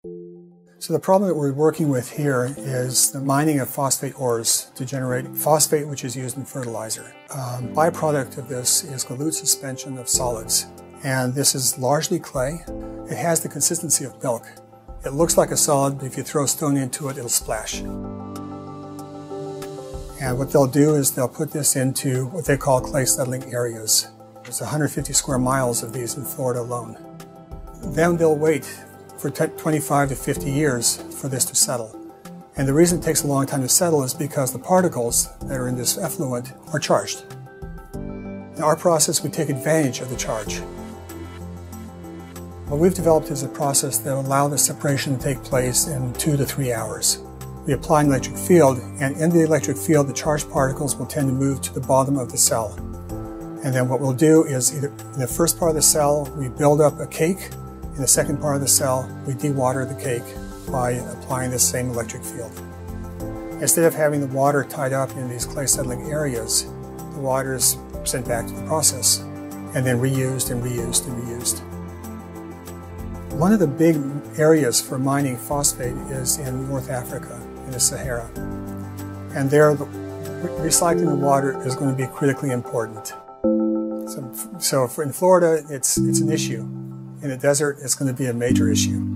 So the problem that we're working with here is the mining of phosphate ores to generate phosphate, which is used in fertilizer. Byproduct of this is dilute suspension of solids. And this is largely clay. It has the consistency of milk. It looks like a solid, but if you throw a stone into it, it'll splash. And what they'll do is they'll put this into what they call clay settling areas. There's 150 square miles of these in Florida alone. Then they'll wait for 25 to 50 years for this to settle. And the reason it takes a long time to settle is because the particles that are in this effluent are charged. In our process, we take advantage of the charge. What we've developed is a process that will allow the separation to take place in 2 to 3 hours. We apply an electric field, and in the electric field, the charged particles will tend to move to the bottom of the cell. And then what we'll do is either in the first part of the cell, we build up a cake. In the second part of the cell, we dewater the cake by applying this same electric field. Instead of having the water tied up in these clay settling areas, the water is sent back to the process and then reused and reused and reused. One of the big areas for mining phosphate is in North Africa, in the Sahara. And there, recycling the water is going to be critically important. So in Florida, it's an issue. In the desert, it's going to be a major issue.